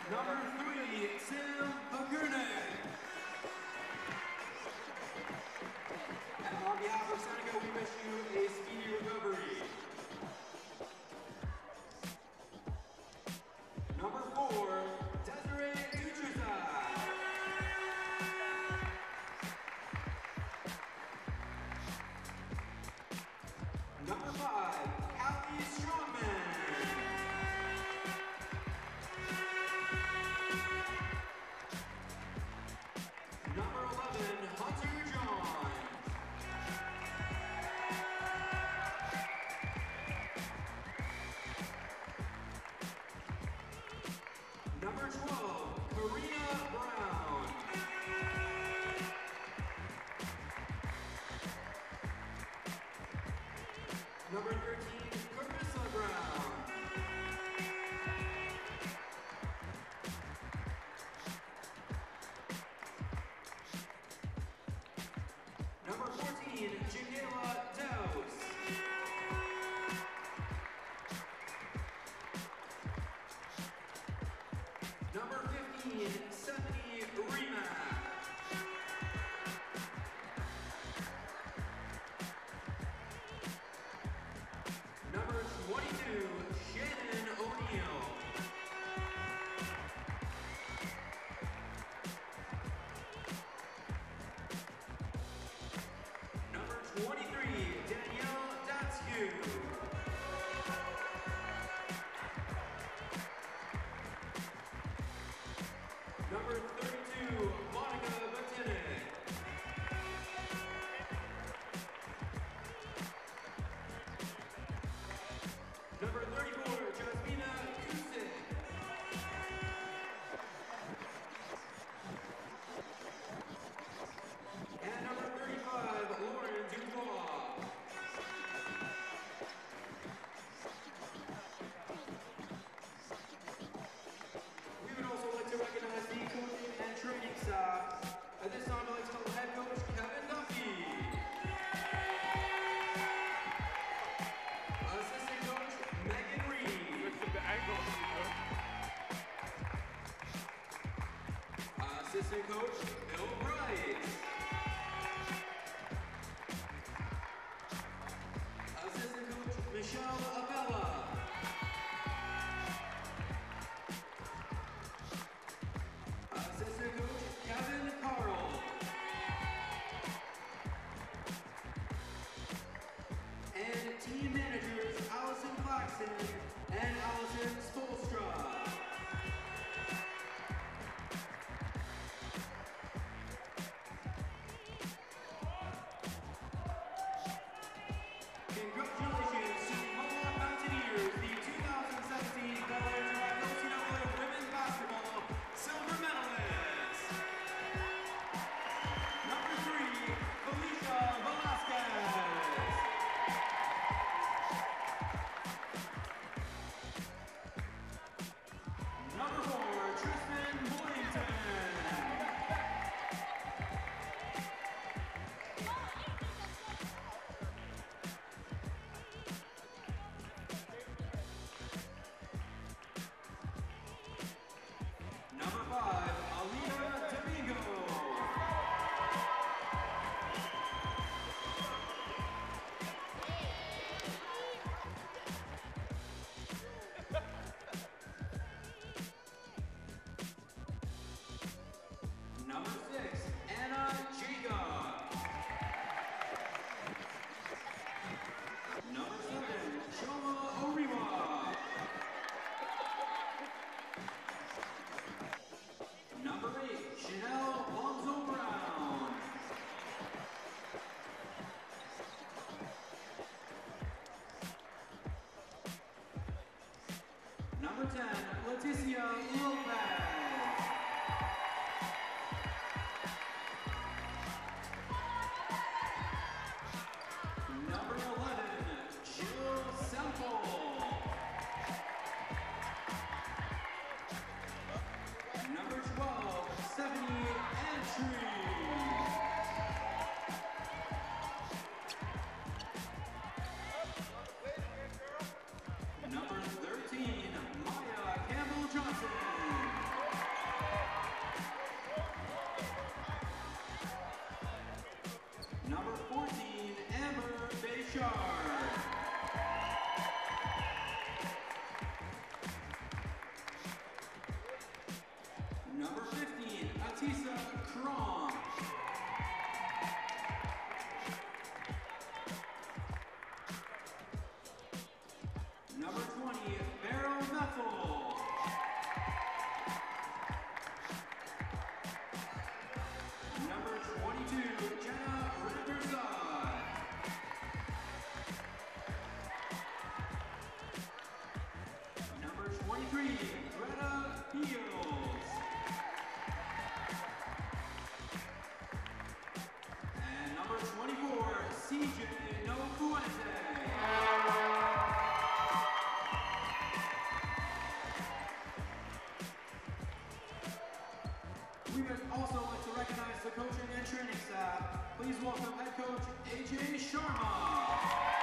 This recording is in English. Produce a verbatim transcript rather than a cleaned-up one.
Number three, Sam Pagurnek. And on behalf of Seneca, we wish you a speedy recovery. Number four, Desiree Dutreza. Number five, Allie Strongman. Number eleven, Hunter John. Number twelve, Karina Brown. Number thirteen, Carissa Brown. Number fourteen, Janela Dowse. Number fifteen, Stephanie Remack. Number twenty-two, Shannon O'Neill. Number twenty-three, Danielle Datsku. Number thirty-two, Monica Batinek. Number thirty-four, Jasmina Kusik. And number thirty-five, Lauren Dubois. We would also like to recognize the coaching and training staff. At this time, I'd like to call head coach Kevin Duffy. Assistant coach Megan Reed. Assistant coach Bill Bright. Assistant coach Michelle Abella. Assistant coach Kevin Carl. And team managers Allison Claxton and Allison Spolstra. Congratulations to the Mohawk Mountaineers, the two thousand seventeen Bel Air O C A A Women's Basketball Silver Medalists. Number three, Felicia Velasquez. Number four, Tristan Boynton. Number five, Alina Domingo. Number six, Anna Jacob. Number seven, Shoma Oriwa. Number eight, Chanel Lonzo Brown. Number ten, Leticia Lopez. Number eleven, Jill Semple. Number twelve, Stephanie Entry. Number thirteen, Maya We would also like to recognize the coaching and training staff. Please welcome head coach A J Sharma.